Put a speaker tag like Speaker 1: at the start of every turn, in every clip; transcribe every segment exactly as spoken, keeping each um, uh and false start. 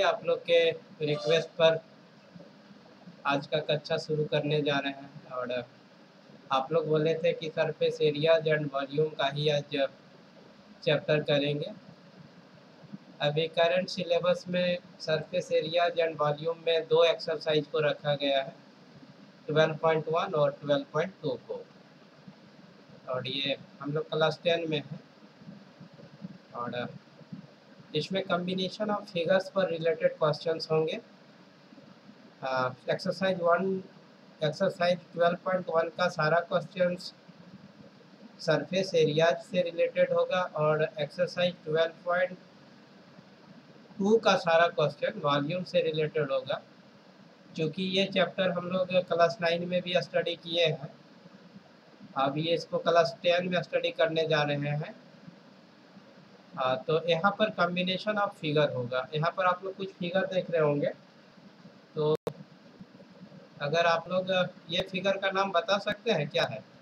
Speaker 1: चलिए आप लोग के रिक्वेस्ट पर आज का कक्षा शुरू करने जा रहे हैं। और आप लोग बोले थे कि सरफेस एरियाज एंड वॉल्यूम का ही आज चैप्टर करेंगे। अभी करंट सिलेबस में सरफेस एरियाज एंड वॉल्यूम में दो एक्सरसाइज को रखा गया है, ट्वेल्व पॉइंट वन और ट्वेल्व पॉइंट टू को। और ये हम लोग क्लास टेन में है और इसमें कम्बिनेशन ऑफ फिगर्स पर रिलेटेड क्वेश्चंस होंगे। Exercise one exercise twelve point one का सारा क्वेश्चंस सरफेस एरियाज से रिलेटेड होगा और एक्सरसाइज ट्वेल्व पॉइंट टू का सारा क्वेश्चन वॉल्यूम से रिलेटेड होगा। क्योंकि ये चैप्टर हम लोग क्लास नाइन में भी स्टडी किए हैं, अब ये इसको क्लास टेन में स्टडी करने जा रहे हैं। आ, तो यहाँ पर कॉम्बिनेशन ऑफ फिगर होगा। यहाँ पर आप लोग कुछ फिगर देख रहे होंगे, तो अगर आप लोग ये फिगर का नाम बता सकते हैं क्या है?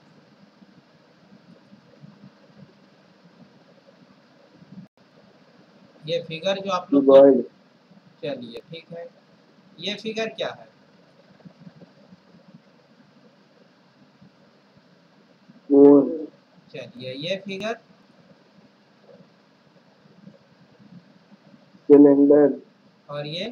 Speaker 1: ये फिगर जो आप लोग, चलिए ठीक है, ये फिगर क्या है? चलिए ये फिगर
Speaker 2: सिलेंडर। और ये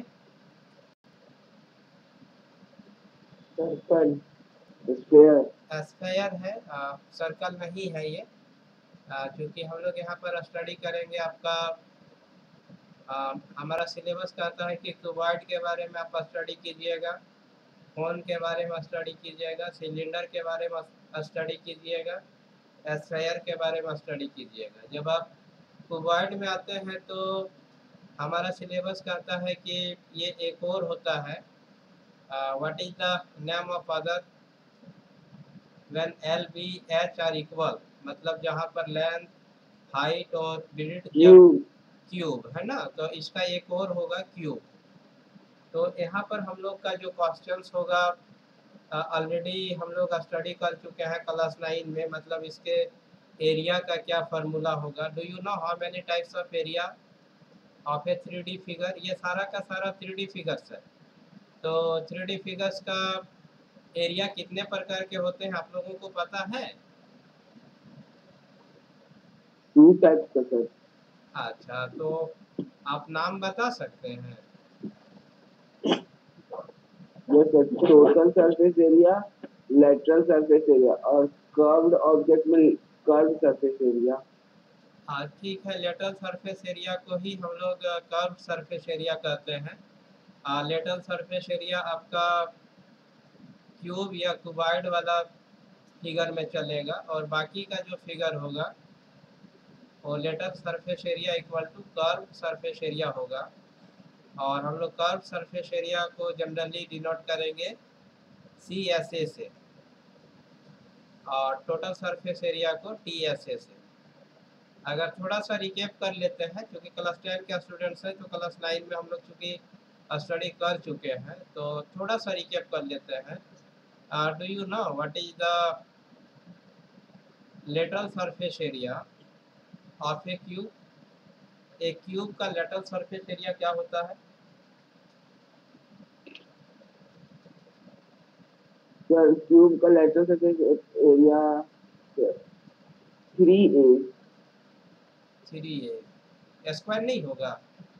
Speaker 2: सर्कल, स्क्वायर।
Speaker 1: स्क्वायर है, सर्कल नहीं है ये। क्योंकि हम लोग यहाँ पर स्टडी करेंगे आपका आ, हमारा सिलेबस कहता है कि क्यूबॉइड के बारे में आप स्टडी कीजिएगा, कोन के बारे में स्टडी कीजिएगा, सिलेंडर के बारे में स्टडी कीजिएगा, स्क्वायर के बारे में स्टडी कीजिएगा। जब आप क्यूबॉइड में आते हैं तो हमारा सिलेबस कहता है कि ये एक और होता है, what is the name of other when L B H R equal, मतलब जहाँ पर लेंथ, हाइट और ब्रेड्थ क्यूब है ना, तो इसका एक और होगा क्यूब। तो यहाँ पर हम लोग का जो क्वेश्चंस होगा ऑलरेडी हम लोग स्टडी कर चुके हैं क्लास नाइन में, मतलब इसके एरिया का क्या फार्मूला होगा। Do you know how many types of area of a three D figure? ये सारा का सारा थ्री डी फिगर्स है। तो थ्री डी फिगर्स का एरिया कितने प्रकार के होते हैं आप लोगों को पता है?
Speaker 2: टू टाइप्स का सर।
Speaker 1: अच्छा, तो आप नाम बता सकते हैं?
Speaker 2: Total surface area, lateral surface area और कर्व्ड ऑब्जेक्ट में कर्व्ड सरफेस एरिया।
Speaker 1: हाँ ठीक है, लेटरल सरफेस एरिया को ही हम लोग कर्व सरफेस एरिया कहते हैं। लेटरल सरफेस एरिया आपका क्यूब या क्यूबॉइड वाला फिगर में चलेगा और बाकी का जो फिगर होगा वो lateral surface area equal to curve surface area होगा। और हम लोग कर्व सरफेस एरिया को जनरली डिनोट करेंगे सी एस ए से और टोटल सरफेस एरिया को टी एस ए से। अगर थोड़ा सा रिकेप कर लेते हैं, क्योंकि क्लास टेन के स्टूडेंट्स हैं तो क्लास नाइन में हम लोग चूँकि स्टडी कर चुके हैं, तो थोड़ा सा रिकेप कर लेते हैं। Do you know what is the lateral surface area of a cube? एक क्यूब का लेटरल सरफेस एरिया क्या होता है?
Speaker 2: सर क्यूब का lateral surface area three A.
Speaker 1: Three A square नहीं होगा?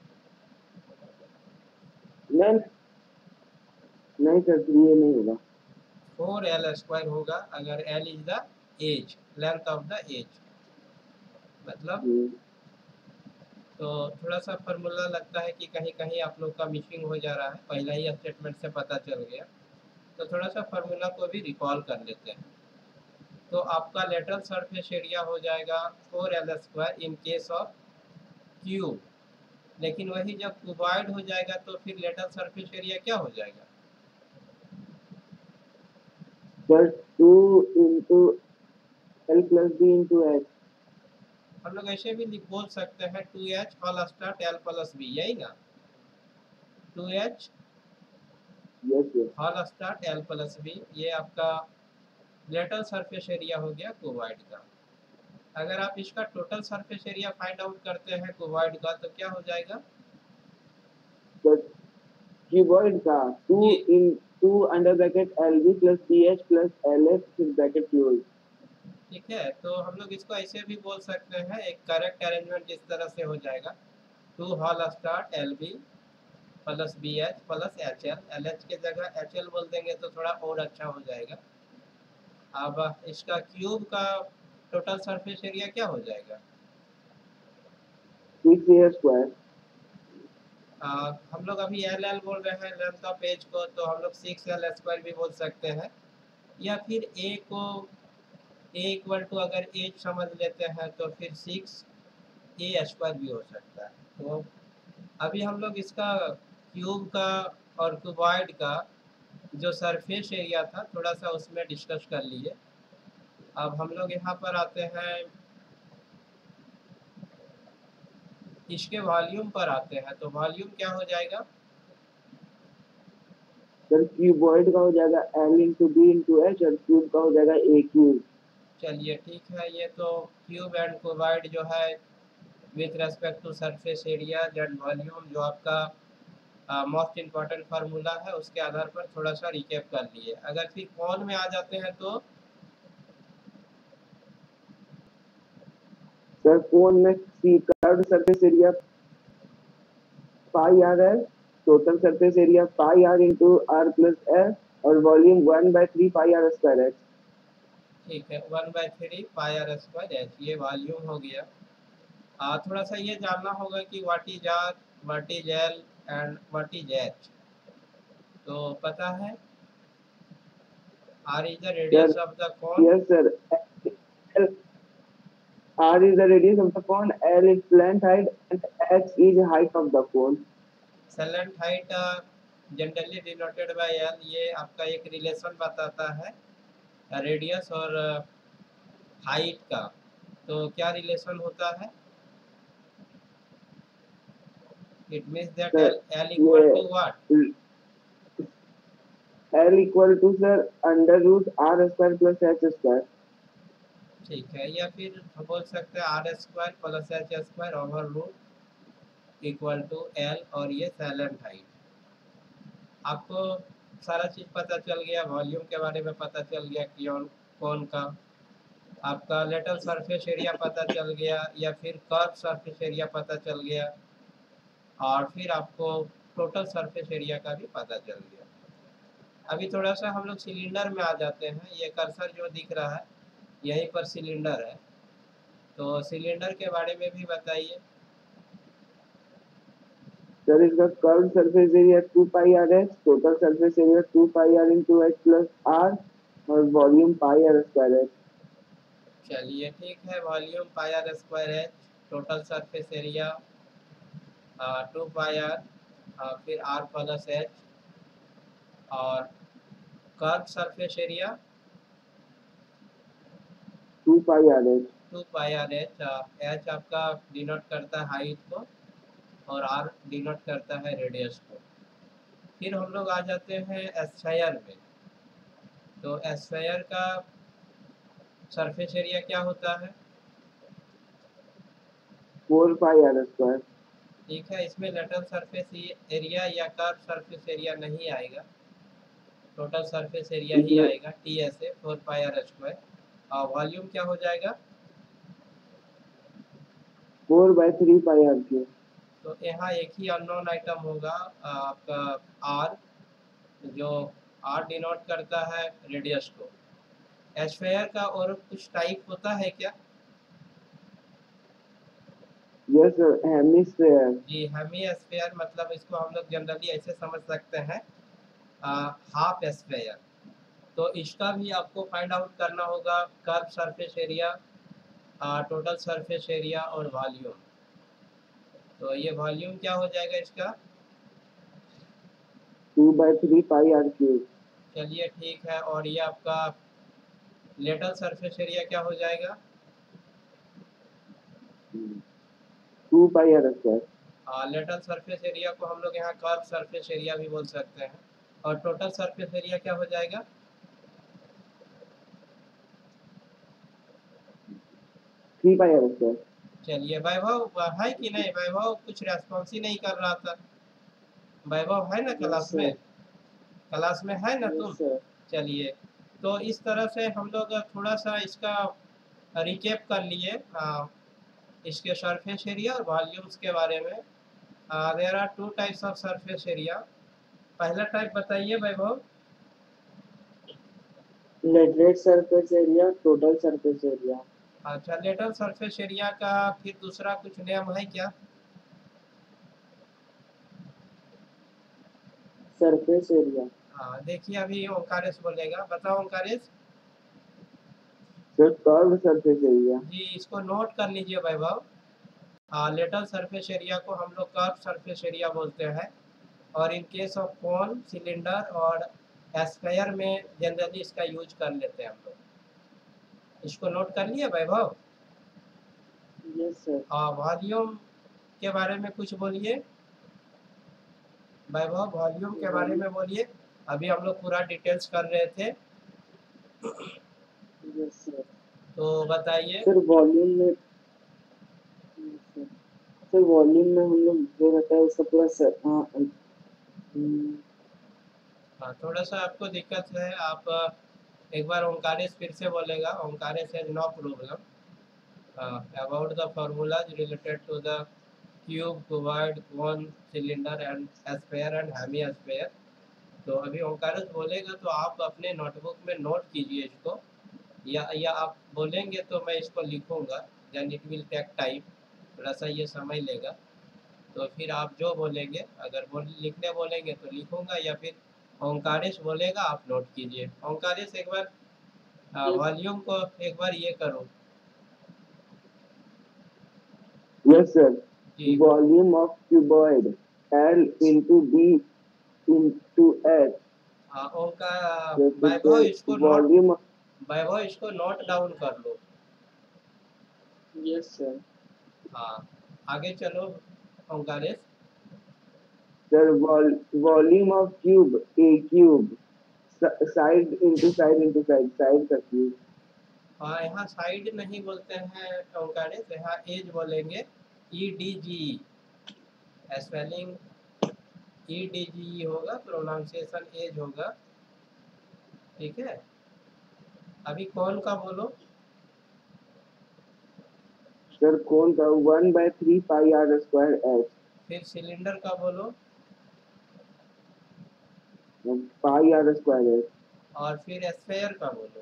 Speaker 2: नहीं नहीं सर, थ्री ए नहीं होगा,
Speaker 1: फोर एल स्क्वायर होगा। अगर L is the edge, length of the edge, मतलब तो थोड़ा सा फार्मूला लगता है कि कहीं कहीं आप लोग का मिसिंग हो जा रहा है, पहला ही स्टेटमेंट से पता चल गया। तो थोड़ा सा फार्मूला को भी रिकॉल कर लेते हैं। तो आपका लेटरल सरफेस एरिया हो जाएगा four L square in case of cube. लेकिन वही जब क्यूबॉइड हो जाएगा तो फिर लेटरल सरफेस एरिया क्या हो जाएगा?
Speaker 2: Sir two into L plus B into H.
Speaker 1: हम लोग ऐसे भी बोल सकते हैं two H whole start L plus B, यही ना? Two H whole start L plus B, ये आपका लेटरल सरफेस एरिया हो गया क्यूबॉइड का। अगर आप इसका total surface area find out करते हैं क्यूबॉइड का तो क्या हो जाएगा?
Speaker 2: क्यूबॉइड का two
Speaker 1: G
Speaker 2: into under bracket L B plus B H plus L H फिर ब्रैकेट क्यूबॉइड।
Speaker 1: ठीक है, तो हम लोग इसको ऐसे भी बोल सकते हैं, एक करेक्ट अरेंजमेंट इस तरह से हो जाएगा, two whole star L B plus B H plus H L, L H के जगह एच एल बोल देंगे तो थोड़ा और अच्छा हो जाएगा। अब इसका क्यूब का टोटल सरफेस एरिया क्या हो जाएगा?
Speaker 2: सिक्स ए स्क्वायर।
Speaker 1: आ, हम लोग अभी एल एल बोल रहे हैं लेंथ ऑफ एज को, तो हम लोग सिक्स एल स्क्वायर भी बोल सकते हैं, या फिर ए को ए इक्वल टू अगर एज समझ लेते हैं तो फिर सिक्स ए स्क्वायर भी हो सकता है। तो अभी हम लोग इसका क्यूब का और क्यूबॉइड का जो सरफेस एरिया था थोड़ा सा उसमें डिस्कस कर लिए। अब हम लोग यहाँ पर आते हैं, इसके वॉल्यूम पर आते हैं, तो वॉल्यूम क्या हो जाएगा?
Speaker 2: सर क्यूबॉइड का हो जाएगा L into B into H और क्यूब का हो जाएगा ए क्यूब।
Speaker 1: चलिए ठीक है, ये तो क्यूब एंड क्यूबॉइड जो है with respect to surface area and volume जो आपका मोस्ट इम्पॉर्टेंट फार्मूला है उसके आधार पर थोड़ा सा रिकेप कर लिए। अगर फिर कौन में आ जाते हैं तो
Speaker 2: सर कोन में C curved surface area pi R है, total surface area pi R into R plus L और volume one by three pi are square H.
Speaker 1: ठीक है, one by three pi are square H, ये volume हो गया। आ, थोड़ा सा ये जानना होगा कि what is R, what is L and what is H, तो पता है R is the
Speaker 2: sir
Speaker 1: radius of the cone,
Speaker 2: yes sir, R is the radius of the cone, L is slant height, and H is height of the cone.
Speaker 1: Slant height generally denoted by L, ये आपका एक relation बताता है radius और height का। तो क्या relation होता है? It means that
Speaker 2: sir
Speaker 1: L L equal to what?
Speaker 2: ये L equal to sir under root R square plus H square.
Speaker 1: ठीक है, या फिर हम बोल सकते हैं R square plus H square over root equal to L, और ये सेलेंट हाइट। आपको सारा चीज़ पता चल गया, वॉल्यूम के बारे में पता चल गया, क्यों कौन का, आपका लेटरल सरफेस एरिया पता चल गया, या फिर कर्व सरफेस एरिया पता चल गया, और फिर आपको टोटल सरफेस एरिया का भी पता चल गया। अभी थोड़ा सा हम लोग सिलेंडर में आ जाते हैं, ये कर्सर जो दिख रहा है यहीं पर सिलेंडर है, तो सिलेंडर के बारे में भी बताइए।
Speaker 2: Sir इसका curved surface area two pi R H, total surface area two pi R into H plus R और volume pi R square H.
Speaker 1: चलिए ठीक है, volume pi are square H, total surface area two pi R फिर R plus H, और curve surface area
Speaker 2: two pi R H.
Speaker 1: Two pi R H. H आपका denote करता है height को और आर डिनोट करता है रेडियस को। फिर हम लोग आ जाते हैं एस्फेयर में, तो एस्फेयर का सरफेस एरिया क्या होता है?
Speaker 2: Four pi R square.
Speaker 1: ठीक है, इसमें लेटरल सरफेस एरिया या कर्व सरफेस एरिया नहीं आएगा, टोटल सरफेस एरिया ही
Speaker 2: इसमें
Speaker 1: आएगा, T S A four pi are square. और वॉल्यूम क्या हो जाएगा?
Speaker 2: Four by three pi are cube.
Speaker 1: तो यहाँ एक ही अननोन आइटम होगा आपका आर, जो आर डिनोट करता है रेडियस को। एस्फेयर का और कुछ टाइप होता है क्या?
Speaker 2: Yes sir, hemisphere.
Speaker 1: जी, हेमी एस्फेयर, मतलब इसको हम लोग जनरली ऐसे समझ सकते हैं हाफ एस्फेयर। तो इसका भी आपको फाइंड आउट करना होगा, curve surface area, total surface area और वॉल्यूम। तो ये वॉल्यूम क्या हो जाएगा इसका?
Speaker 2: Two by three pi are cube.
Speaker 1: चलिए ठीक है, और ये आपका लेटरल सरफेस एरिया क्या हो जाएगा?
Speaker 2: Two pi R square.
Speaker 1: Lateral surface area को हम लोग यहाँ कर्व सरफेस एरिया भी बोल सकते हैं, और टोटल सरफेस एरिया क्या हो जाएगा?
Speaker 2: Three pi R square.
Speaker 1: चलिए, वैभव है कि नहीं? वैभव कुछ रेस्पॉन्स ही नहीं कर रहा था, वैभव है ना
Speaker 2: यस
Speaker 1: क्लास में?
Speaker 2: सर।
Speaker 1: क्लास में है ना तुम?
Speaker 2: Yes sir.
Speaker 1: चलिए, तो इस तरह से हम लोग थोड़ा सा इसका रिकेप कर लिए आ, इसके सरफेस एरिया और वॉल्यूम्स के बारे में। There are two types of surface area. पहला टाइप बताइए Vaibhav.
Speaker 2: Lateral surface area, total surface area.
Speaker 1: अच्छा, लेटरल सरफेस एरिया का फिर दूसरा कुछ नेम है क्या?
Speaker 2: Surface area.
Speaker 1: हाँ, देखिए अभी ओंकारेश बोलेगा, बताओ Omkaresh.
Speaker 2: Sir curve surface area.
Speaker 1: जी, इसको नोट कर लीजिए वैभव। हाँ, लेटरल सरफेस एरिया को हम लोग कर्व सरफेस एरिया बोलते हैं, और in case of cone, cylinder और एस्फेयर में जनरली इसका यूज कर लेते हैं हम लोग। इसको नोट कर लिए वैभव?
Speaker 2: Yes sir.
Speaker 1: हाँ, वॉल्यूम के बारे में कुछ बोलिए वैभव, वॉल्यूम के बारे में बोलिए। अभी हम लोग पूरा डिटेल्स कर रहे थे,
Speaker 2: यस सर।
Speaker 1: तो बताइए।
Speaker 2: सर वॉल्यूम में सर वॉल्यूम में हम लोग जो रहता है उसका पूरा सर हाँ हम्म,
Speaker 1: हाँ, थोड़ा सा आपको दिक्कत है, आप अ, एक बार ओंकारेश फिर से बोलेगा। Omkaresh has no problem about the formulas related to the cube, cuboid, cone, cylinder and sphere and hemisphere। तो अभी ओंकारेश बोलेगा तो आप अपने नोटबुक में नोट कीजिए इसको, या या आप बोलेंगे तो मैं इसको लिखूंगा। Then it will take time, थोड़ा सा ये समय लेगा। तो फिर आप जो बोलेंगे, अगर बोल लिखने बोलेंगे तो लिखूंगा, या फिर ओंकारेश बोलेगा आप नोट कीजिए। ओंकारेश एक बार
Speaker 2: यस
Speaker 1: वॉल्यूम को एक बार ये करो।
Speaker 2: Yes sir.
Speaker 1: जी,
Speaker 2: volume of cuboid L into D into H।
Speaker 1: हाँ, ओंका वैभव
Speaker 2: सर
Speaker 1: इसको नोट
Speaker 2: वॉल्यूम।
Speaker 1: वैभव इसको नोट डाउन कर लो।
Speaker 2: Yes sir.
Speaker 1: हाँ, आगे चलो Omkaresh.
Speaker 2: Sir volume of cube A cube, side into side into side, side का क्यूब।
Speaker 1: हाँ, यहाँ साइड नहीं बोलते हैं ओंकारेश, यहाँ एज बोलेंगे। E D G, spelling E D G होगा, प्रोनाउंसिएशन एज होगा, ठीक है। अभी कौन का बोलो?
Speaker 2: सर कौन का one by three pi are square h.
Speaker 1: फिर सिलेंडर का बोलो।
Speaker 2: Pi are square h.
Speaker 1: और फिर स्फेयर का बोलो।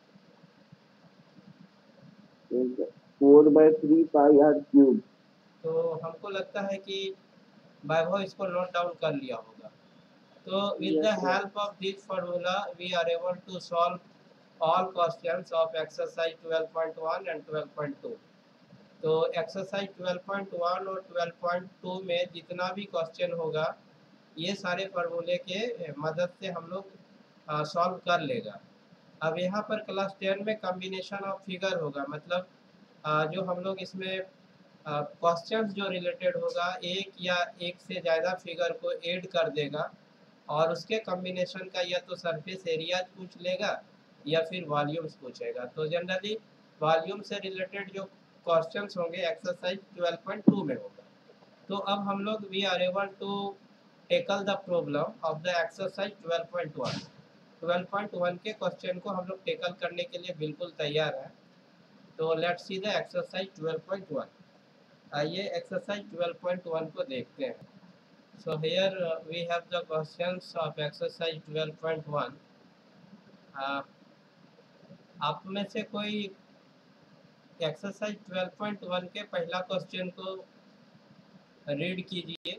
Speaker 2: Four by three pi are cube.
Speaker 1: तो हमको लगता है कि वैभव इसको नोट डाउन कर लिया होगा। तो with the
Speaker 2: yes sir.
Speaker 1: Help of this formula we are able to solve all questions of exercise twelve point one and twelve point two. तो एक्सरसाइज ट्वेल्व पॉइंट वन और ट्वेल्व पॉइंट टू में जितना भी question होगा, ये सारे फार्मूले के मदद से हम लोग सॉल्व कर लेगा। अब यहाँ पर क्लास टेन में कॉम्बिनेशन ऑफ फिगर होगा, मतलब आ, जो हम लोग इसमें क्वेश्चंस जो रिलेटेड होगा, एक या एक से ज़्यादा फिगर को ऐड कर देगा, और उसके कॉम्बिनेशन का या तो सरफेस एरिया पूछ लेगा या फिर वॉल्यूम्स पूछेगा। तो जनरली वॉल्यूम से रिलेटेड जो क्वेश्चंस होंगे एक्सरसाइज ट्वेल्व पॉइंट टू में होगा। तो अब हम लोग we are able to tackle the problem of the exercise twelve point one. Twelve point one के क्वेश्चन को हम लोग टेकल करने के लिए बिल्कुल तैयार हैं। तो let's see the exercise twelve point one. आइए एक्सरसाइज ट्वेल्व पॉइंट वन को देखते हैं। So here uh, we have the questions of exercise twelve point one. uh, आप में से कोई एक्सरसाइज ट्वेल्व पॉइंट वन के पहला क्वेश्चन को रीड कीजिए।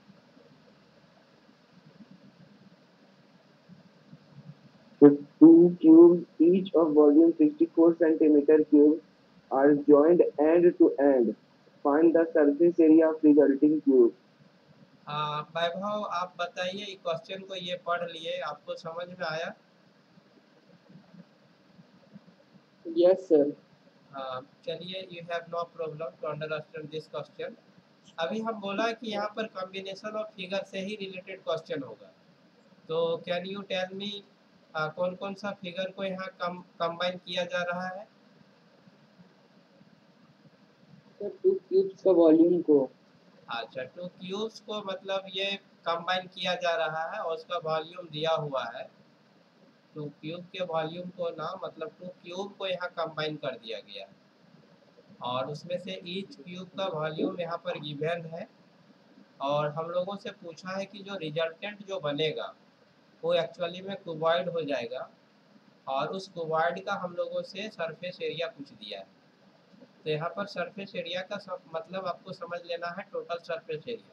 Speaker 2: The two cubes, each of volume sixty-four centimeter cubes, are joined end to end. Find the surface area of resulting cube.
Speaker 1: uh, वैभव आप बताइए क्वेश्चन को, ये पढ़ लिए, आपको समझ में आया?
Speaker 2: Yes sir.
Speaker 1: uh, चलिए, you have no problem to understand this question. अभी हम बोला कि यहाँ पर कॉम्बिनेशन ऑफ फिगर से ही रिलेटेड क्वेश्चन होगा। तो कैन यू टेल मी कौन कौन सा फिगर को यहाँ कम कंबाइन किया जा रहा है?
Speaker 2: सर टू क्यूब्स का वॉल्यूम को।
Speaker 1: अच्छा, टू क्यूब्स को मतलब ये कंबाइन किया जा रहा है और उसका वॉल्यूम दिया हुआ है, टू क्यूब के वॉल्यूम को ना मतलब टू क्यूब को यहाँ कंबाइन कर दिया गया है और उसमें से ईच क्यूब का वॉल्यूम यहाँ पर गिवन है और हम लोगों से पूछा है कि जो रिजल्टेंट जो बनेगा वो एक्चुअली में क्यूबॉइड हो जाएगा और उस क्यूबॉइड का हम लोगों से सरफेस एरिया पूछ दिया है। तो यहाँ पर सरफेस एरिया का सब मतलब आपको समझ लेना है टोटल सरफेस एरिया।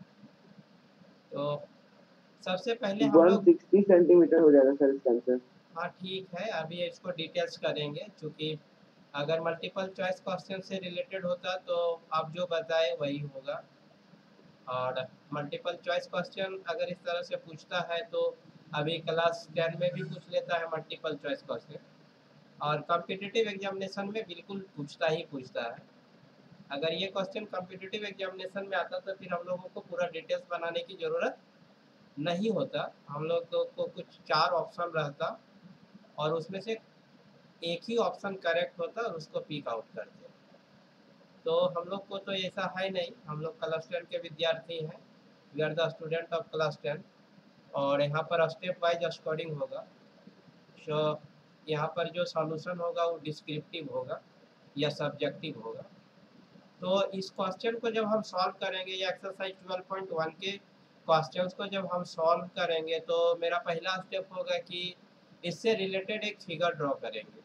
Speaker 1: तो सबसे पहले हम लोग
Speaker 2: एक सौ साठ सेंटीमीटर हो जाएगा सर इसका आंसर।
Speaker 1: हाँ ठीक है, अभी इसको डिटेल्स करेंगे क्योंकि अगर मल्टीपल चॉइस क्वेश्चन से रिलेटेड होता तो आप जो बताए वही होगा और मल्टीपल चॉइस क्वेश्चन अगर इस तरह से पूछता है तो अभी क्लास टेन में भी पूछ लेता है मल्टीपल चॉइस क्वेश्चन और कॉम्पिटिटिव एग्जामिनेशन में बिल्कुल पूछता ही पूछता है। अगर ये क्वेश्चन कॉम्पिटिटिव एग्जामिनेशन में आता तो फिर हम लोगों को पूरा डिटेल्स बनाने की ज़रूरत नहीं होता, हम लोग को, को कुछ चार ऑप्शन रहता और उसमें से एक ही ऑप्शन करेक्ट होता और उसको पिक आउट करते। तो हम लोग को तो ऐसा है नहीं, हम लोग क्लास टेन के विद्यार्थी हैं, we are the student of class ten और यहाँ पर स्टेप वाइज स्कोरिंग होगा। सो यहाँ पर जो सॉल्यूशन होगा वो डिस्क्रिप्टिव होगा या सब्जेक्टिव होगा। तो इस क्वेश्चन को जब हम सॉल्व करेंगे या एक्सरसाइज ट्वेल्व पॉइंट वन के क्वेश्चंस को जब हम सॉल्व करेंगे तो मेरा पहला स्टेप होगा कि इससे रिलेटेड एक फिगर ड्रॉ करेंगे।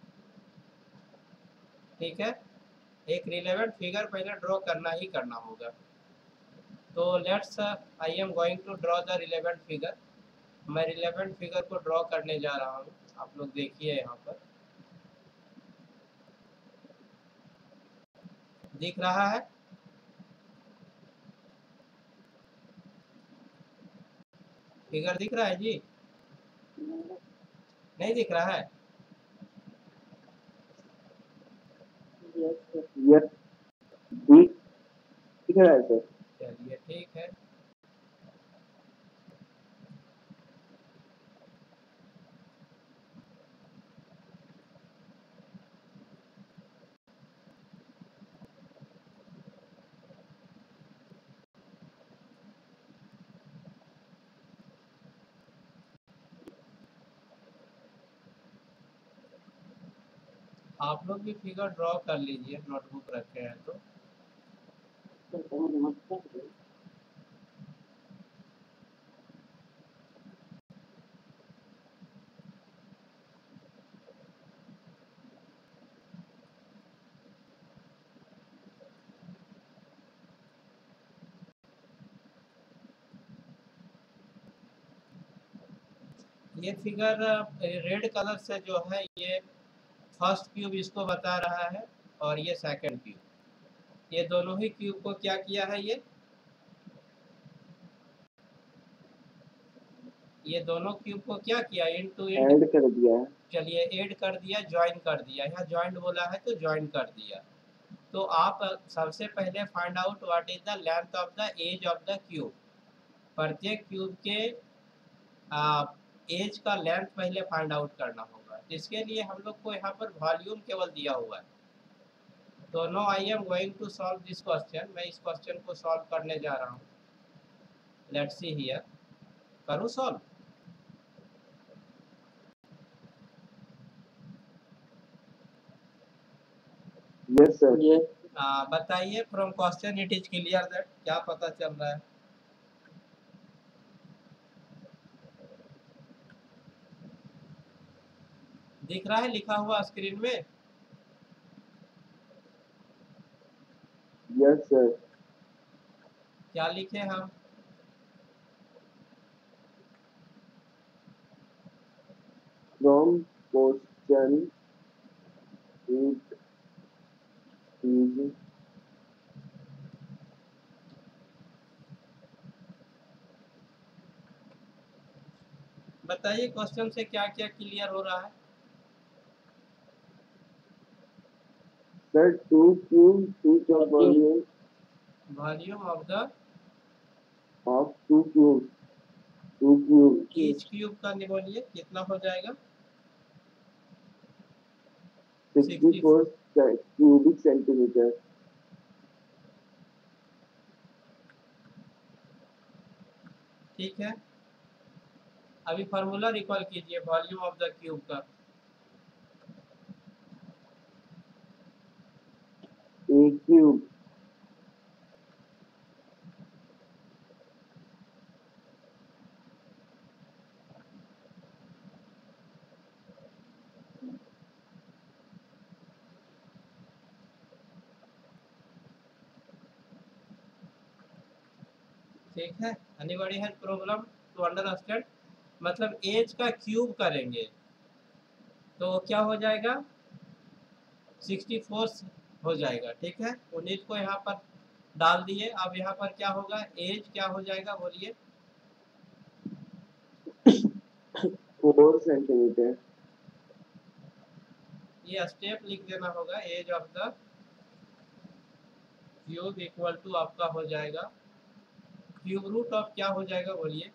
Speaker 1: ठीक है, एक रिलेवेंट फिगर पहले ड्रॉ करना ही करना होगा। तो let's I am going to draw the relevant figure. मैं रिलेवेंट फिगर को ड्रॉ करने जा रहा हूँ, आप लोग देखिए यहाँ पर दिख रहा है, फिगर दिख रहा है जी? नहीं दिख रहा है?
Speaker 2: यस दिख रहा है सर।
Speaker 1: चलिए ठीक है, आप लोग भी फिगर ड्रॉ कर लीजिए, नोटबुक रखे हैं तो। ये फिगर रेड कलर से जो है ये फर्स्ट क्यूब इसको बता रहा है और ये सेकंड क्यूब, ये दोनों ही क्यूब को क्या किया है, ये ये दोनों क्यूब को क्या किया, इंड टू इंड
Speaker 2: ऐड कर दिया है।
Speaker 1: चलिए ऐड कर दिया, ज्वाइन कर दिया, यहाँ ज्वाइन बोला है तो ज्वाइन कर दिया। तो आप सबसे पहले find out what is the length of the edge of the cube. प्रत्येक क्यूब के एज का लेंथ पहले फाइंड आउट करना होगा, इसके लिए हम लोग को यहाँ पर वॉल्यूम केवल दिया हुआ है। तो no I am going to solve this question, मैं इस क्वेश्चन को सॉल्व करने जा रहा हूँ। लेट्स सी हियर, करूँ सॉल्व?
Speaker 2: Yes sir. यस
Speaker 1: बताइए from question it is clear that, क्या पता चल रहा है? दिख रहा है लिखा हुआ स्क्रीन में?
Speaker 2: Yes sir.
Speaker 1: क्या लिखे हम?
Speaker 2: फ्रॉम क्वेश्चन इट इज
Speaker 1: बताइए क्वेश्चन से क्या क्या क्लियर हो रहा है?
Speaker 2: Sir two cube each of volume
Speaker 1: volume of the
Speaker 2: of two cube two cube
Speaker 1: each cube का बोलिए कितना हो जाएगा?
Speaker 2: Sixty four cubic centimeter.
Speaker 1: ठीक है, अभी फार्मूला रिकॉल कीजिए वॉल्यूम ऑफ द क्यूब का।
Speaker 2: ए क्यूब
Speaker 1: ठीक है, anybody has problem to understand? मतलब एज का क्यूब करेंगे तो क्या हो जाएगा, सिक्सटी फोर हो जाएगा। ठीक है, उन्नीस को यहाँ पर डाल दिए, अब यहाँ पर क्या होगा, एज क्या हो जाएगा बोलिए?
Speaker 2: Four centimetre.
Speaker 1: ये स्टेप लिख देना होगा, edge of the cube equal to आपका हो जाएगा क्यूब रूट ऑफ क्या हो जाएगा बोलिए?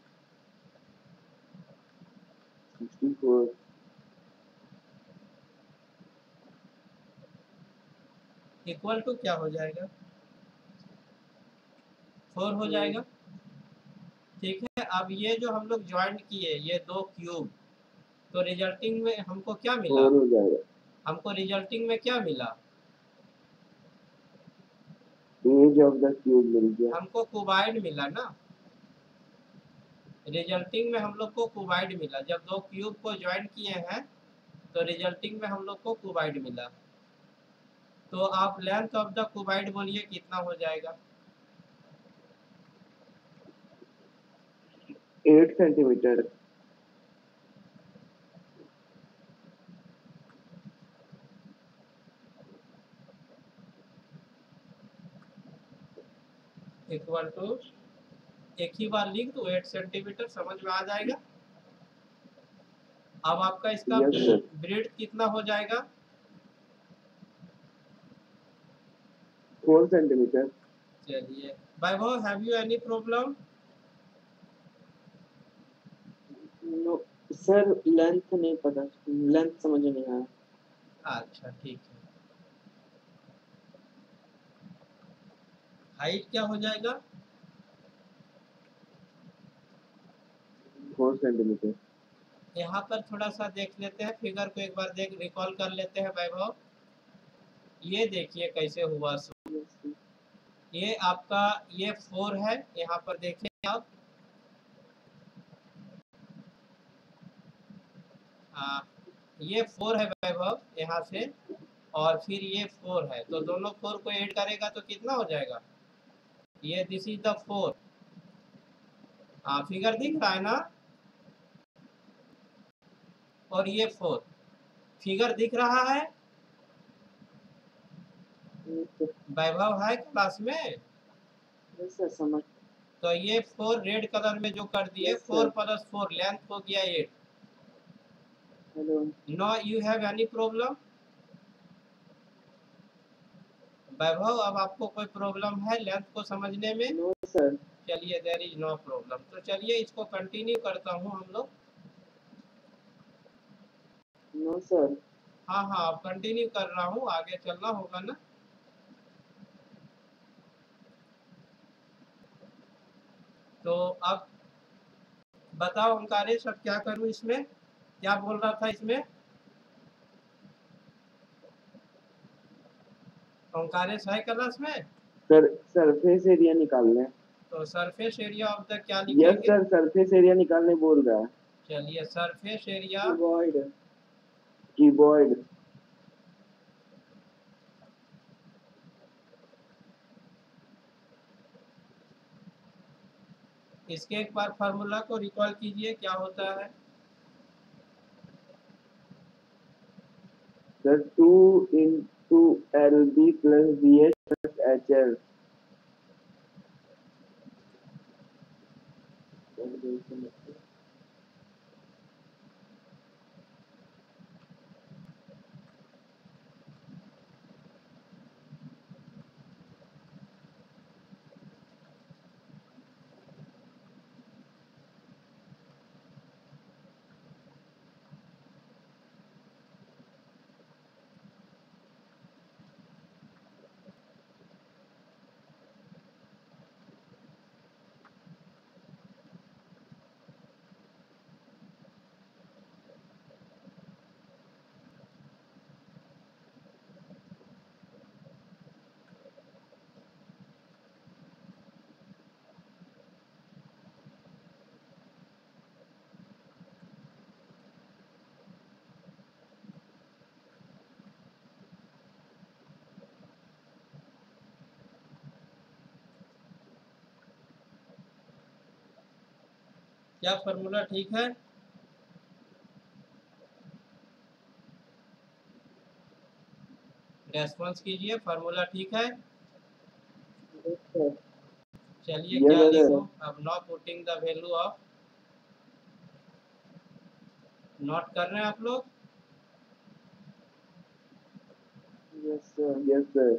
Speaker 2: Sixty four.
Speaker 1: इक्वल टू क्या हो जाएगा, फोर हो जाएगा। ठीक है, अब ये जो हम लोग ज्वाइंट किए ये दो क्यूब, तो रिजल्टिंग में हमको क्या मिला,
Speaker 2: फोर हो जाएगा।
Speaker 1: हमको रिजल्टिंग में क्या मिला,
Speaker 2: एज ऑफ द क्यूब मिल गया।
Speaker 1: हमको क्यूबाइड मिला ना। रिजल्टिंग में हम लोग को क्यूबाइड मिला, जब दो क्यूब को ज्वाइंट किए हैं तो रिजल्टिंग में हम लोग को क्यूबाइड मिला। तो आप लेंथ ऑफ द क्यूबाइड बोलिए कितना हो जाएगा?
Speaker 2: Eight centimetre.
Speaker 1: इक्वल टू, एक ही बार लिख दो, एट सेंटीमीटर, समझ में आ जाएगा। अब आपका इसका
Speaker 2: यस सर।
Speaker 1: ब्रेड कितना हो जाएगा?
Speaker 2: Four centimeter.
Speaker 1: चलिए Vaibhav, have you any problem?
Speaker 3: No sir, length नहीं पता, लेंथ समझ नहीं आया।
Speaker 1: अच्छा ठीक है, हाइट क्या हो जाएगा?
Speaker 2: Four centimeter.
Speaker 1: यहाँ पर थोड़ा सा देख लेते हैं, फिगर को एक बार देख रिकॉल कर लेते हैं वैभव। ये देखिए कैसे हुआ सो, ये आपका ये फोर है, यहाँ पर देखिए आप, आ, ये फोर है वैभव यहाँ से, और फिर ये फोर है, तो दोनों फोर को ऐड करेगा तो कितना हो जाएगा, ये दिस इज द फोर। हाँ, फिगर दिख रहा है ना, और ये फोर, फिगर दिख रहा है वैभव, है क्लास में?
Speaker 3: सर समझ।
Speaker 1: तो ये फोर रेड कलर में जो कर दिए,
Speaker 3: Yes,
Speaker 1: four
Speaker 3: sir.
Speaker 1: Plus four length हो गया eight.
Speaker 3: Hello
Speaker 1: no you have any problem Vaibhav? अब आपको कोई प्रॉब्लम है लेंथ को समझने में?
Speaker 3: No sir.
Speaker 1: चलिए, देयर इज नो प्रॉब्लम। तो चलिए इसको कंटिन्यू करता हूँ हम लोग।
Speaker 3: No sir.
Speaker 1: हाँ हाँ, अब कंटिन्यू कर रहा हूँ, आगे चलना होगा ना। तो अब बताओ ओंकारेश, अब क्या करूँ इसमें, क्या बोल रहा था इसमें ओंकारेश, है क्लास में?
Speaker 2: सर सरफेस एरिया निकालना है।
Speaker 1: तो सरफेस एरिया ऑफ द क्या
Speaker 2: यस
Speaker 1: लिखेंगे?
Speaker 2: सर, सरफेस एरिया निकालने बोल रहा है।
Speaker 1: चलिए, सरफेस एरिया
Speaker 3: क्यूबॉइड।
Speaker 2: क्यूबॉइड।
Speaker 1: इसके एक बार फार्मूला को रिकॉल कीजिए, क्या होता है?
Speaker 2: Sir two into l B plus B H plus H l.
Speaker 1: क्या फॉर्मूला ठीक है? रेस्पॉन्स कीजिए, फार्मूला ठीक है?
Speaker 3: Yes, sir.
Speaker 1: चलिए
Speaker 2: Yes,
Speaker 1: क्या
Speaker 2: sir.
Speaker 1: लिखूं? अब not putting the value of, note कर रहे हैं आप लोग?
Speaker 3: Yes, sir.
Speaker 2: Yes, sir.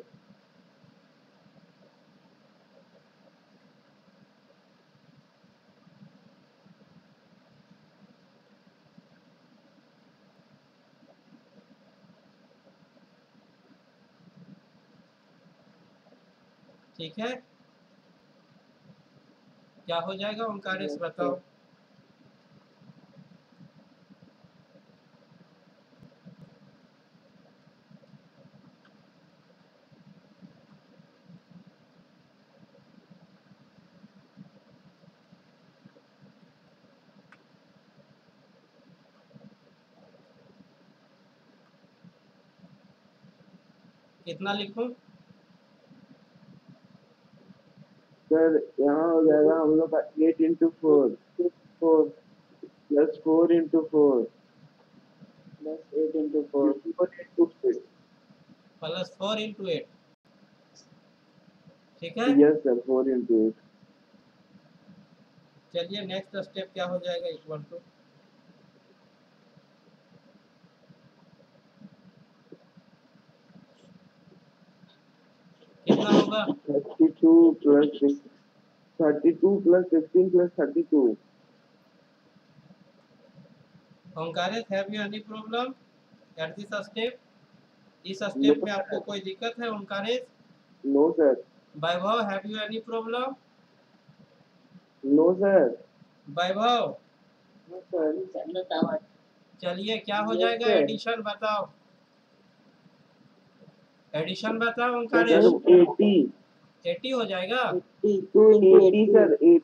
Speaker 1: ठीक है, क्या हो जाएगा ओंकारेश
Speaker 3: Yes,
Speaker 1: बताओ?
Speaker 3: sir.
Speaker 1: कितना लिखूं?
Speaker 2: सर यहाँ हो जाएगा हम लोग का eight into four
Speaker 3: Four
Speaker 2: plus four into four
Speaker 3: plus eight into four.
Speaker 2: Four into six.
Speaker 1: Plus four into eight, ठीक है।
Speaker 2: Yes sir, four into eight.
Speaker 1: चलिए नेक्स्ट स्टेप क्या हो जाएगा? इक्वल टू कितना होगा?
Speaker 2: Thirty two plus six, thirty two plus sixteen plus thirty two.
Speaker 1: Omkaresh, have you any problem at this step? इस step में आपको कोई दिक्कत है Omkaresh?
Speaker 2: No sir.
Speaker 1: Vaibhav, have you any problem?
Speaker 2: No sir.
Speaker 1: Vaibhav,
Speaker 3: No, sir.
Speaker 1: चलिए क्या हो
Speaker 3: Yes,
Speaker 1: जाएगा?
Speaker 3: sir.
Speaker 1: एडिशन बताओ, एडिशन बताओ
Speaker 2: सर
Speaker 1: ओंकारेश।
Speaker 2: एटी
Speaker 1: एटी हो जाएगा?
Speaker 3: Eighty two into
Speaker 2: eighty
Speaker 3: eighty.
Speaker 2: Sir, eight.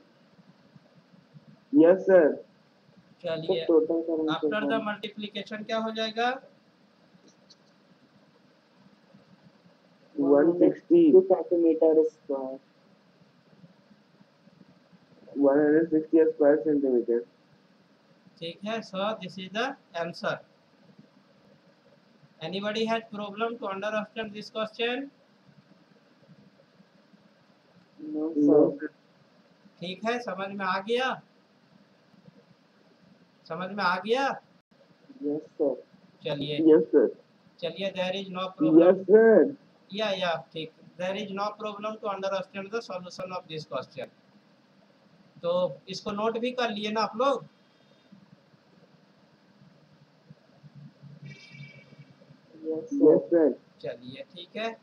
Speaker 2: Yes sir.
Speaker 1: चलिए
Speaker 3: Total current
Speaker 1: after the multiplication क्या हो जाएगा?
Speaker 2: One sixty
Speaker 3: centimeter square.
Speaker 2: One hundred sixty square centimeter.
Speaker 1: ठीक है, so this is the answer. Anybody has problem to understand this question?
Speaker 3: No,
Speaker 2: no
Speaker 3: sir.
Speaker 1: ठीक है, समझ में आ गया? समझ में आ गया?
Speaker 3: Yes, sir.
Speaker 1: चलिए
Speaker 2: यस सर।
Speaker 1: चलिए, there is no
Speaker 2: yes
Speaker 1: problem.
Speaker 2: Sir.
Speaker 1: या या ठीक, there is no problem to understand the solution of this question. तो इसको नोट भी कर लिए ना आप लोग?
Speaker 3: Yes, sir.
Speaker 2: Yes sir.
Speaker 1: चलिए ठीक है,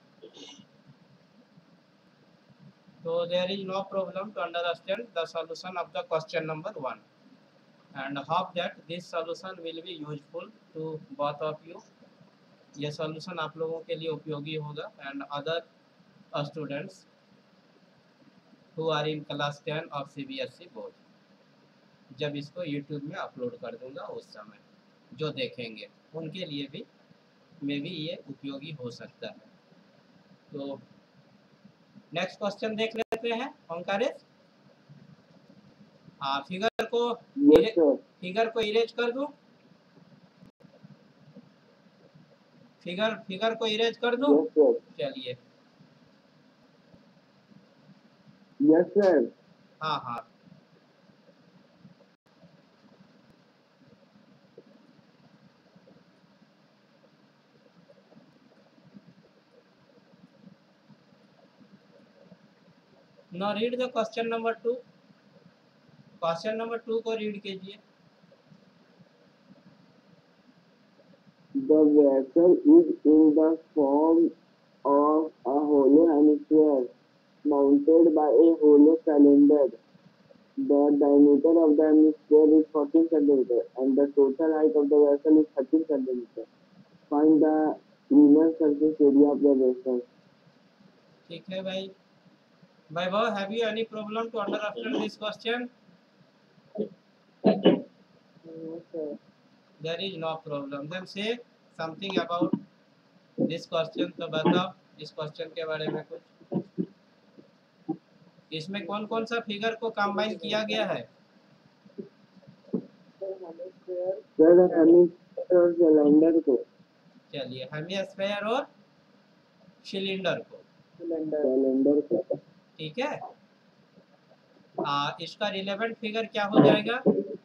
Speaker 1: तो there is no problem to understand the solution of the question number one, and hope that this solution will be useful to both of you. ये सॉल्यूशन आप लोगों के लिए उपयोगी होगा and other students who are in class ten of CBSE board, जब इसको YouTube में अपलोड कर दूंगा उस समय जो देखेंगे उनके लिए भी में भी ये उपयोगी हो सकता है। तो नेक्स्ट क्वेश्चन देख लेते हैं ओंकारेश। हाँ, फिगर को
Speaker 2: यस सर।
Speaker 1: फिगर को इरेज कर दूं? फिगर फिगर को इरेज कर दूं?
Speaker 2: Yes sir.
Speaker 1: चलिए,
Speaker 2: यस सर।
Speaker 1: हाँ हाँ, no read the question number two. Question number two को रीड कीजिए।
Speaker 2: The vessel is in the form of a hollow hemisphere mounted by a hollow cylinder. The diameter of the hemisphere is fourteen centimeters and the total height of the vessel is thirteen centimeters. Find the inner surface area of the vessel.
Speaker 1: ठीक है भाई। Vaibhav, have you any problem to understand this question?
Speaker 3: No, sir.
Speaker 1: There is no problem. Then say something about this question. तो बताओ इस question के बारे में कुछ। इसमें कौन कौन सा फिगर को कंबाइन किया गया है?
Speaker 2: सर हेमिस्फीयर और सिलेंडर को।
Speaker 1: चलिए हेमिस्फीयर और सिलेंडर को,
Speaker 2: सिलेंडर को।
Speaker 1: ठीक है। आ, इसका रिलेवेंट फिगर क्या हो जाएगा?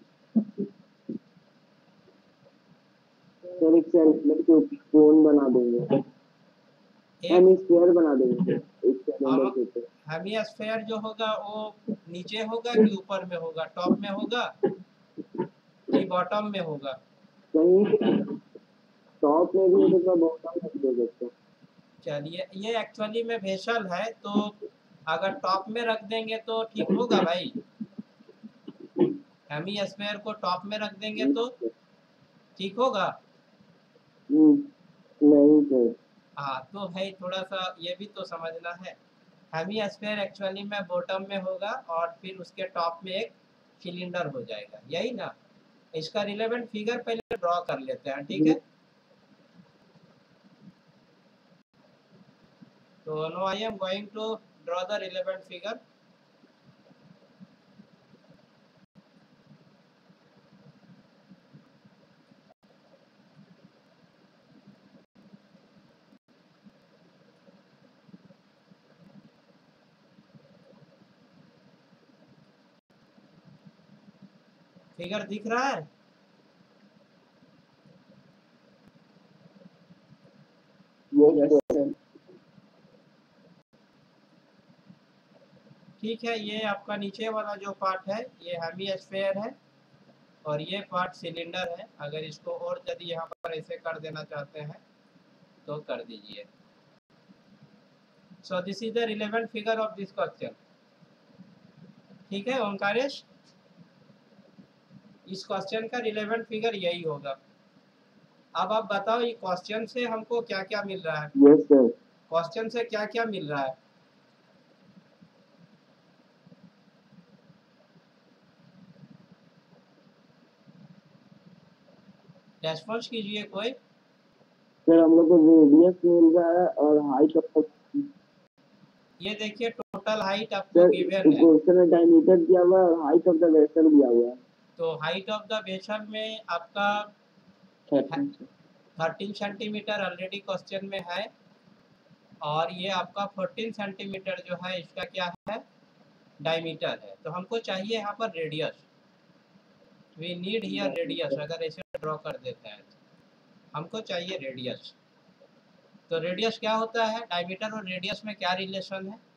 Speaker 2: सर एक सिलेंडर के ऊपर कोन बना देंगे, हेमिस्फीयर बना देंगे एक सिलेंडर के ऊपर।
Speaker 1: हेमिस्फीयर जो होगा वो नीचे होगा कि ऊपर में होगा, टॉप में होगा कि बॉटम में होगा?
Speaker 2: कहीं टॉप में भी होगा, बॉटम में भी होगा।
Speaker 1: चलिए ये एक्चुअली में वेसल है, तो अगर टॉप में रख देंगे तो ठीक होगा भाई। हेमिस्फीयर को टॉप में रख देंगे तो ठीक होगा?
Speaker 2: नहीं सर।
Speaker 1: हाँ तो भाई थोड़ा सा ये भी तो समझना है। हेमिस्फीयर एक्चुअली में बॉटम में होगा और फिर उसके टॉप में एक सिलेंडर हो जाएगा, यही ना। इसका रिलेवेंट फिगर पहले ड्रॉ कर लेते हैं, ठीक है। तो no I am going to draw the relevant figure. Figure दिख रहा है?
Speaker 2: Yes sir.
Speaker 1: ठीक है, ये आपका नीचे वाला जो पार्ट है ये हेमिस्फीयर है और ये पार्ट सिलेंडर है। अगर इसको और यदि यहाँ पर ऐसे कर देना चाहते हैं तो कर दीजिए। So this is the relevant figure of this question, ठीक है ओंकारेश। इस क्वेश्चन का रिलेवेंट फिगर यही होगा। अब आप बताओ ये क्वेश्चन से हमको क्या क्या मिल रहा है?
Speaker 2: Yes sir.
Speaker 1: क्वेश्चन से क्या क्या मिल रहा है? रेस्पॉन्स कीजिए कोई।
Speaker 2: सर हम लोग को रेडियस मिल रहा है और हाइट ऑफ,
Speaker 1: ये देखिए टोटल हाइट आपको गिवन है।
Speaker 2: क्वेश्चन में डायमीटर दिया हुआ है और हाइट ऑफ द वेसल दिया हुआ है।
Speaker 1: तो हाइट ऑफ द वेसल में आपका थर्टीन सेंटीमीटर ऑलरेडी क्वेश्चन में है और ये आपका फोर्टीन सेंटीमीटर जो है इसका क्या है, डायमीटर है। तो हमको चाहिए यहाँ पर radius, we need here radius. अगर ऐसे ड्रॉ कर देते हैं तो हमको चाहिए रेडियस। तो रेडियस क्या होता है? डायमीटर और रेडियस में क्या रिलेशन है?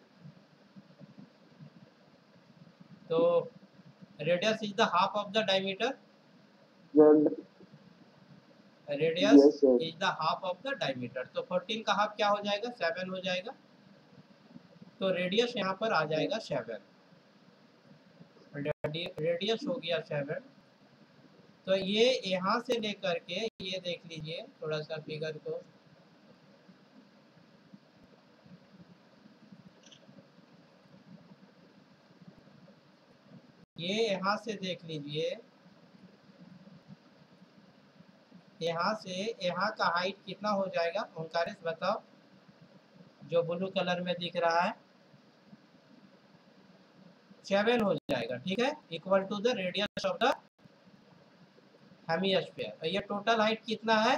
Speaker 1: तो radius is the half of the diameter, radius is the half of the diameter. तो फोर्टीन का हाफ क्या हो जाएगा? सेवन हो जाएगा। तो रेडियस यहाँ पर आ जाएगा सेवन, रेडियस हो गया सेवन। तो ये यहाँ से लेकर के ये देख लीजिए थोड़ा सा फिगर को, ये यहाँ से देख लीजिए, यहाँ से यहाँ का हाइट कितना हो जाएगा ओंकारेश बताओ? जो ब्लू कलर में दिख रहा है सेवन हो जाएगा, ठीक है, equal to the radius of the hemisphere. ये टोटल हाइट कितना है?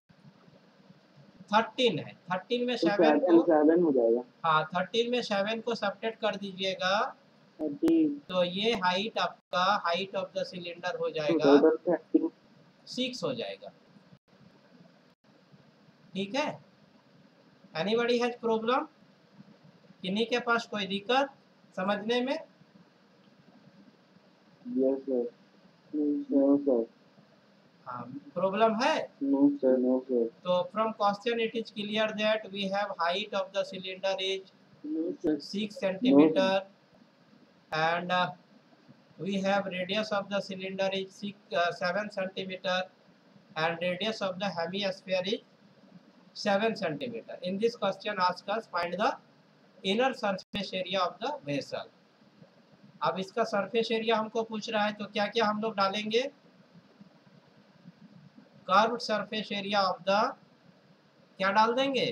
Speaker 1: थर्टीन है। थर्टीन में सेवन को
Speaker 2: सेवन हो जाएगा।
Speaker 1: हाँ थर्टीन में सेवन को सब्ट्रैक्ट कर दीजिएगा तो ये हाइट आपका हाइट ऑफ द सिलेंडर हो जाएगा सिक्स हो जाएगा, ठीक है। Anybody has problem? किन्हीं के पास कोई दिक्कत समझने में?
Speaker 2: Yes sir. No sir.
Speaker 1: हाँ प्रॉब्लम है?
Speaker 2: No sir. No sir.
Speaker 1: तो from question it is clear that we have height of the cylinder is six centimeter and uh, we have radius of the cylinder is six, uh, seven centimeter and radius of the hemisphere is seven centimeter. In this question ask us find the inner surface area of the vessel. अब इसका surface area हमको पूछ रहा है तो क्या क्या हम लोग डालेंगे? Curved surface area of the क्या डाल देंगे?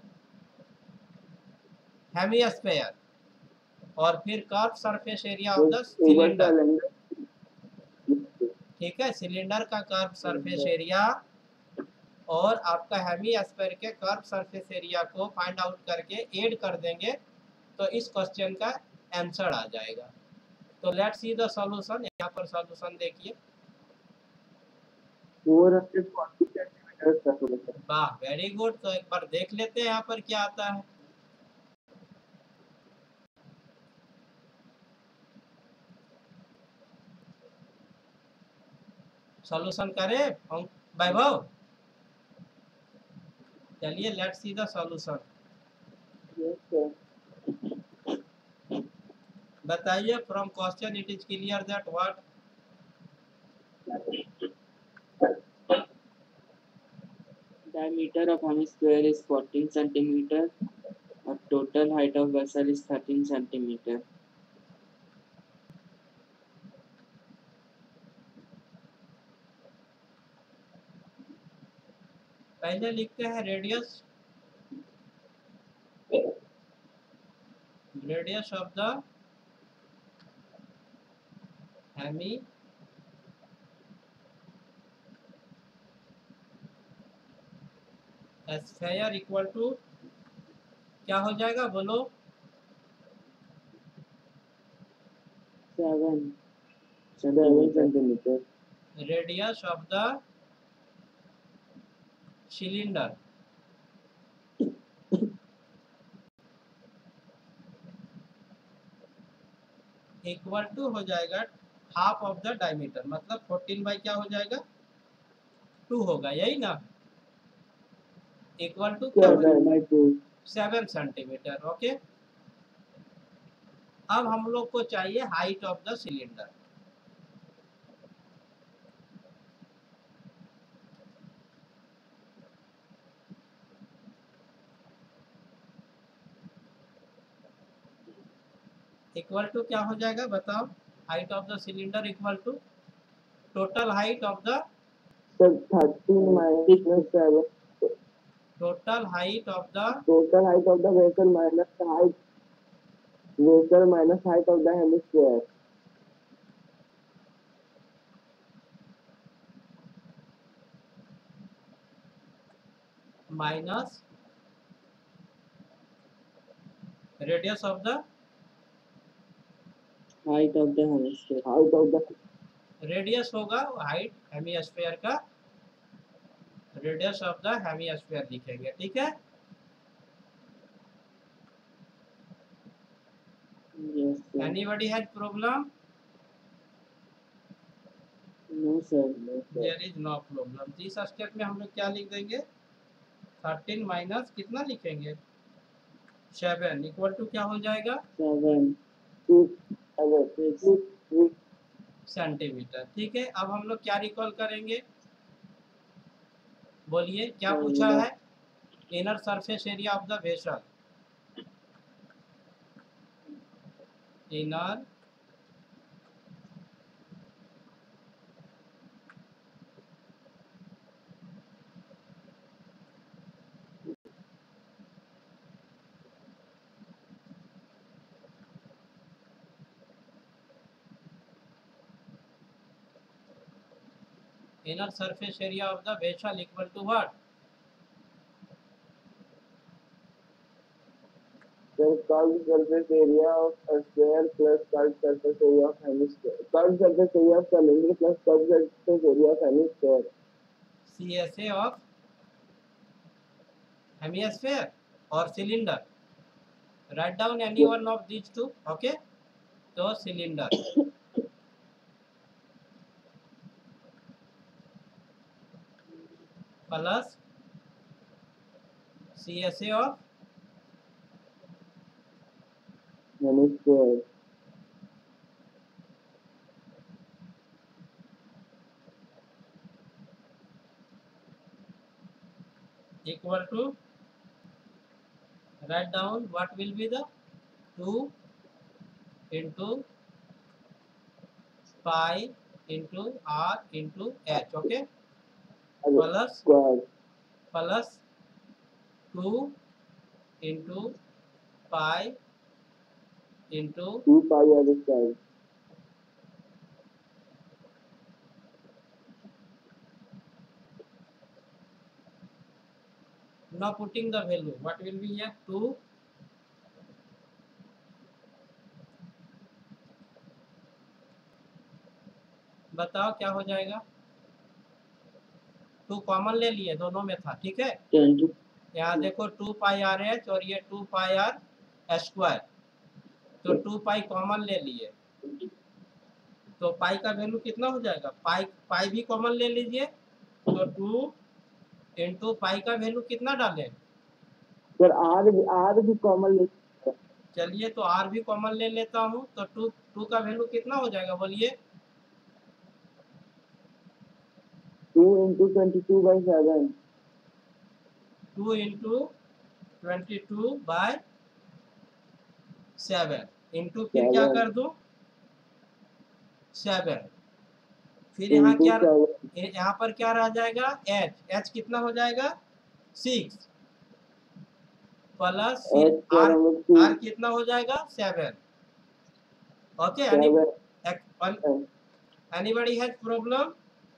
Speaker 1: हेमिस्फीयर और फिर curve surface area of the cylinder, ठीक है, सिलेंडर का कर्व सरफेस एरिया और आपका हेमीस्फीयर के कर्व सरफेस एरिया को फाइंड आउट करके ऐड कर देंगे तो इस क्वेश्चन का आंसर आ जाएगा। तो लेट्स सी द सॉल्यूशन। यहाँ पर सॉल्यूशन देखिए।
Speaker 2: फोर हंड्रेड फोर्टी सेंटीमीटर का सॉल्यूशन।
Speaker 1: वाह, वेरी गुड। तो एक बार देख लेते हैं यहाँ पर क्या आता है। सॉल्यूशन करें हम वैभव? चलिए let's see the solution.
Speaker 2: Yes sir.
Speaker 1: बताइए, from question it is clear that what?
Speaker 3: Diameter of hemisphere is fourteen centimeter. Or total height of vessel is thirteen centimeter.
Speaker 1: पहले लिखते हैं radius radius of the hemisphere equal to क्या हो जाएगा, बोलो?
Speaker 3: Seven
Speaker 2: seven
Speaker 3: centimeter.
Speaker 2: Centimeter.
Speaker 1: Radius of the cylinder equal to हो जाएगा half of the diameter, मतलब फोर्टीन बाई क्या हो जाएगा, टू होगा, यही ना? इक्वल टू क्या हो,
Speaker 2: seven by two.
Speaker 1: Seven centimeter. Okay, अब हम लोग को चाहिए height of the cylinder. Equal to क्या हो जाएगा बताओ? Height of the cylinder equal to total height of the
Speaker 2: sir thirteen minus seven.
Speaker 1: Total height of the
Speaker 2: total height of the vessel minus height vessel minus height of the hemisphere.
Speaker 1: Minus radius of the
Speaker 3: Height of the hemisphere.
Speaker 2: Height of the
Speaker 1: radius होगा height hemisphere का, radius of the hemisphere लिखेंगे। ठीक है,
Speaker 3: Yes sir.
Speaker 1: Anybody has problem?
Speaker 3: No sir.
Speaker 1: There is no problem. इस step में हम लोग क्या लिख देंगे? थर्टीन माइनस कितना लिखेंगे, सेवन इक्वल टू क्या हो जाएगा,
Speaker 3: Seven.
Speaker 2: Six
Speaker 1: centimetre. ठीक है, अब हम लोग क्या रिकॉल करेंगे, बोलिए क्या
Speaker 3: हाँ,
Speaker 1: पूछा
Speaker 3: बोलो।
Speaker 1: है? Inner surface area of the vessel, inner inner surface area of the vessel equal to what?
Speaker 2: Then curved surface area of a sphere plus curved surface area of hemisphere. Curved surface area of cylinder plus curved surface area of hemisphere.
Speaker 1: C S A of hemisphere or cylinder. Write down any
Speaker 2: Yes.
Speaker 1: one of these two. Okay, तो cylinder plus C S A of
Speaker 2: Hemisphere.
Speaker 1: equal to, write down what will be the two into pi into r into h. Okay, plus
Speaker 2: Square.
Speaker 1: plus two into pi into
Speaker 2: two pi r square.
Speaker 1: now putting the value, what will be here? two बताओ क्या हो जाएगा? Two common ले लिए, दोनों में था, ठीक है। यहाँ देखो टू पाई आर एच और ये टू पाई आर स्क्वायर, तो टू पाई कॉमन ले लिए, तो पाई का वैल्यू कितना हो जाएगा? पाई पाई भी कॉमन ले लीजिए, तो टू इंटू पाई का वैल्यू कितना डालें?
Speaker 2: सर आर भी आर भी कॉमन ले,
Speaker 1: चलिए तो आर भी कॉमन ले लेता हूँ, तो टू टू का वैल्यू कितना हो जाएगा बोलिए?
Speaker 2: Two into twenty two by seven,
Speaker 1: two into twenty two by seven into फिर क्या
Speaker 2: सेवन
Speaker 1: कर दूं? सेवन, फिर यहाँ
Speaker 2: इंटू
Speaker 1: क्या,
Speaker 2: सेवन,
Speaker 1: यहाँ पर क्या रह जाएगा? एच, एच कितना हो जाएगा? सिक्स प्लस फिर
Speaker 2: एच सर
Speaker 1: आर,
Speaker 2: हमें टू
Speaker 1: आर कितना हो जाएगा? Seven. Okay,
Speaker 2: seven.
Speaker 1: Anybody has problem?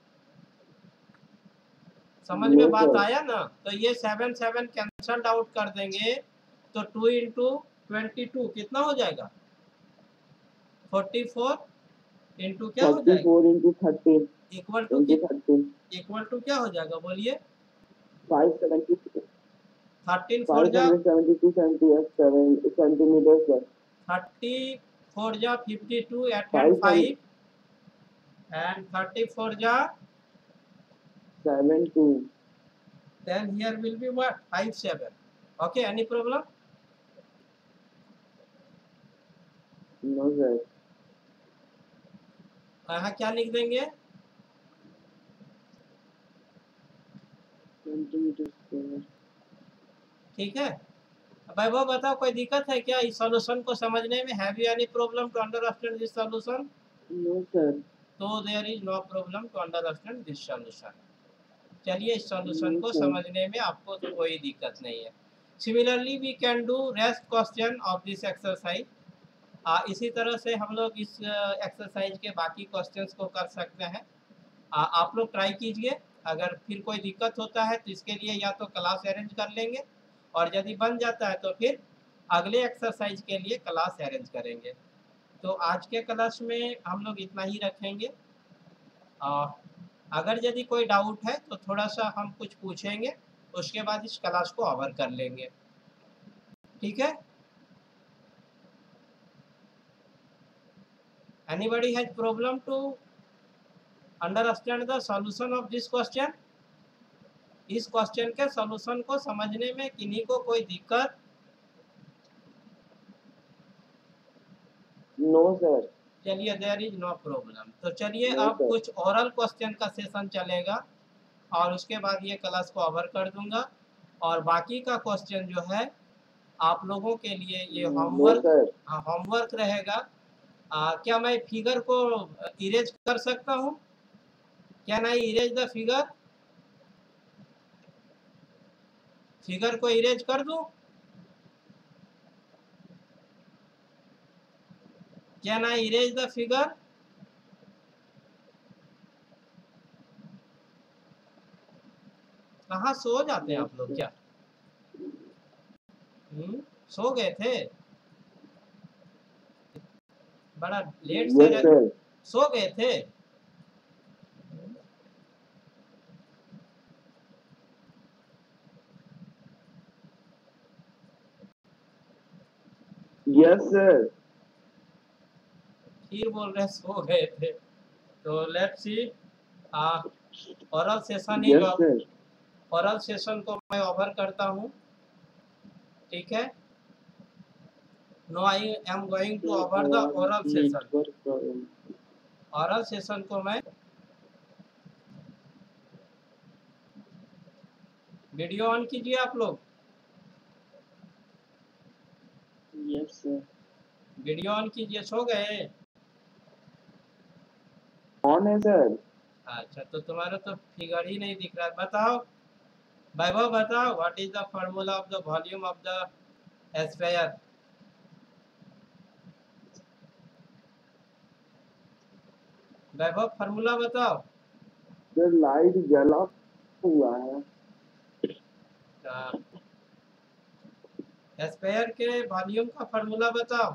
Speaker 1: समझ
Speaker 2: नो
Speaker 1: में बात
Speaker 2: सर,
Speaker 1: आया ना? तो ये सेवन सेवन कैंसल आउट कर देंगे, तो टू इंटू ट्वेंटी टू कितना हो जाएगा? फोर्टी फोर इंटू क्या हो
Speaker 2: फोर्टी
Speaker 1: जाएगा?
Speaker 2: Four into thirty
Speaker 1: equal to
Speaker 2: into thirty,
Speaker 1: equal to क्या हो जाएगा बोलिए?
Speaker 2: Five seventy
Speaker 1: thirteen four
Speaker 2: five
Speaker 1: जा
Speaker 2: hundred seventy two seventy centimetre sir,
Speaker 1: thirty four जा fifty two eight
Speaker 2: five
Speaker 1: and five and thirty four जा
Speaker 2: seven two,
Speaker 1: then here will be what? five seven. Okay, any problem?
Speaker 2: No sir,
Speaker 1: यहाँ क्या लिख देंगे?
Speaker 2: Centimetre square.
Speaker 1: ठीक है भाई, वो बताओ कोई दिक्कत है क्या इस सॉल्यूशन को समझने में? Have you any problem to understand this solution?
Speaker 2: No sir,
Speaker 1: तो there is no problem to understand this solution. चलिए इस सॉल्यूशन को
Speaker 2: Okay.
Speaker 1: समझने में आपको तो कोई दिक्कत नहीं है। Similarly we can do rest question of this exercise. इसी तरह से हम लोग इस एक्सरसाइज के बाकी क्वेश्चंस को कर सकते हैं। आ, आप लोग ट्राई कीजिए, अगर फिर कोई दिक्कत होता है तो इसके लिए या तो क्लास अरेंज कर लेंगे, और यदि बन जाता है तो फिर अगले एक्सरसाइज के लिए क्लास अरेंज करेंगे। तो आज के क्लास में हम लोग इतना ही रखेंगे। आ, अगर यदि कोई डाउट है तो थोड़ा सा हम कुछ पूछेंगे, उसके बाद इस क्लास को ओवर कर लेंगे, ठीक है। Anybody has problem to understand the solution of this question? इस क्वेश्चन के सॉल्यूशन को समझने में किन्हीं को कोई दिक्कत?
Speaker 2: नो सर,
Speaker 1: चलिए देयर इज नो प्रॉब्लम। तो चलिए
Speaker 2: No,
Speaker 1: अब
Speaker 2: sir.
Speaker 1: कुछ ओरल क्वेश्चन का सेशन चलेगा, और उसके बाद ये क्लास को ओवर कर दूंगा, और बाकी का क्वेश्चन जो है आप लोगों के लिए ये
Speaker 2: नो
Speaker 1: होमवर्क
Speaker 2: सर,
Speaker 1: होमवर्क रहेगा। आ, क्या मैं फिगर को इरेज कर सकता हूँ? Can I erase the figure? Figure को इरेज कर दूं? Can I erase the figure? कहाँ सो जाते हैं आप लोग क्या? हम्म, सो गए थे? बड़ा लेट से
Speaker 2: यस सर,
Speaker 1: सो गए थे?
Speaker 2: यस सर,
Speaker 1: फिर बोल रहे सो गए थे। तो लेट्स सी, ओरल सेशन ही
Speaker 2: यस सर,
Speaker 1: ओरल सेशन को मैं ओवर करता हूँ, ठीक है। No I am going to over the oral session. Oral session को मैं वीडियो ऑन कीजिए आप लोग।
Speaker 3: यस सर,
Speaker 1: वीडियो ऑन कीजिए। सो गए?
Speaker 2: ऑन है सर।
Speaker 1: अच्छा, तो तुम्हारा तो फिगर ही नहीं दिख रहा है। बताओ वैभव, बताओ what is the formula of the volume of the sphere? Vaibhav formula बताओ।
Speaker 2: सर लाइट जला हुआ है।
Speaker 1: आ, स्फीयर के वॉल्यूम का फॉर्मूला बताओ।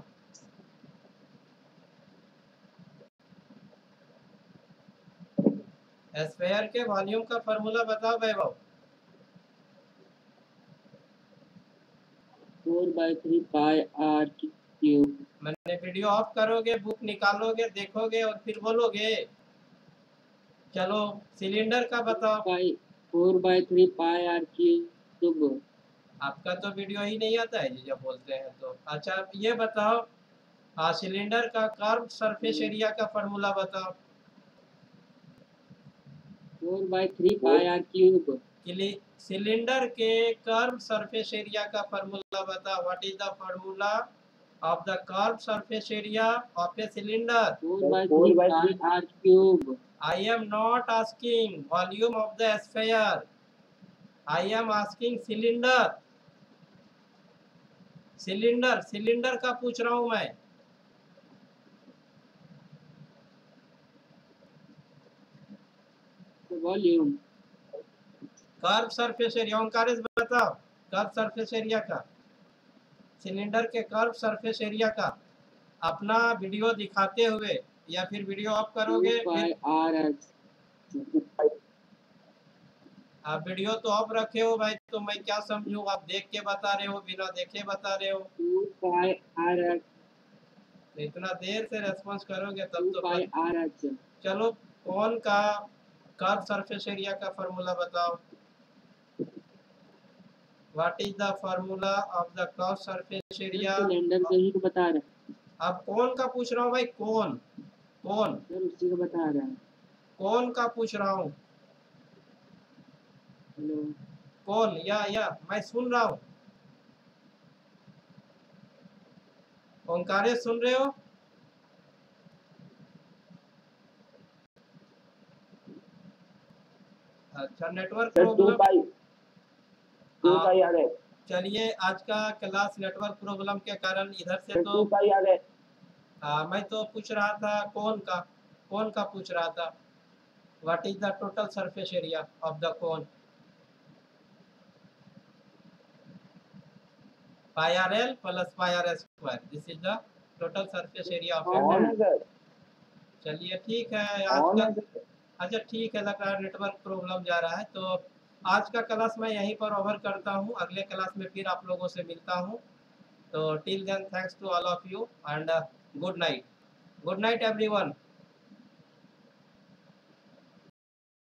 Speaker 1: स्फीयर के वॉल्यूम का फॉर्मूला बताओ Vaibhav.
Speaker 3: Four by three pi are cube.
Speaker 1: मैंने वीडियो ऑफ करोगे, बुक निकालोगे, देखोगे और फिर बोलोगे। चलो सिलेंडर का बताओ।
Speaker 3: Pi four by three pi are cube.
Speaker 1: आपका तो वीडियो ही नहीं आता है जी जब बोलते हैं तो। अच्छा ये बताओ, हाँ सिलेंडर का कर्व सरफेस एरिया का फॉर्मूला बताओ।
Speaker 3: Four by three pi are cube.
Speaker 1: Cylinder के कर्व सरफेस एरिया का फॉर्मूला बताओ। What is the formula of the curve surface area of a cylinder?
Speaker 3: Four by three pi are cube.
Speaker 1: I am not asking volume of the sphere. I am asking cylinder. Cylinder cylinder का पूछ रहा हूं मैं।
Speaker 3: Volume.
Speaker 1: Curve surface area Onkaresh बताओ। Curve surface area का, cylinder के curve surface area का अपना वीडियो दिखाते हुए, या फिर वीडियो ऑफ करोगे फिर
Speaker 3: आर एच।
Speaker 1: आप वीडियो तो ऑफ रखे हो भाई, तो मैं क्या समझूं? आप देख के बता रहे हो, बिना देखे बता रहे हो।
Speaker 3: Two pi R H.
Speaker 1: इतना देर से रेस्पॉन्स करोगे तब तो
Speaker 3: पाई आर एच।
Speaker 1: चलो कौन का कर्व सरफेस एरिया का फॉर्मूला बताओ। What is the formula of the curve surface area?
Speaker 3: Cylinder से ही तो बता रहे हैं।
Speaker 1: अब कौन का पूछ रहा हूँ भाई? कौन कौन
Speaker 3: सर उसी को बता रहे हैं।
Speaker 1: कौन का पूछ रहा हूँ?
Speaker 3: हेलो
Speaker 1: कौन? या या मैं सुन रहा हूँ। ओंकारेश सुन रहे हो? अच्छा नेटवर्क प्रॉब्लम। चलिए आज का क्लास नेटवर्क प्रॉब्लम के कारण इधर से तो आ, मैं तो पूछ रहा था कौन का कौन का पूछ रहा था। What is the total surface area of the cone? Pi R L plus pi are square, this is the total surface area of a. चलिए ठीक है आज का, अच्छा ठीक है, लग रहा है नेटवर्क प्रॉब्लम जा रहा है, तो आज का क्लास मैं यहीं पर ओवर करता हूँ। अगले क्लास में फिर आप लोगों से मिलता हूँ। तो till then thanks to all of you and good night. Good night everyone.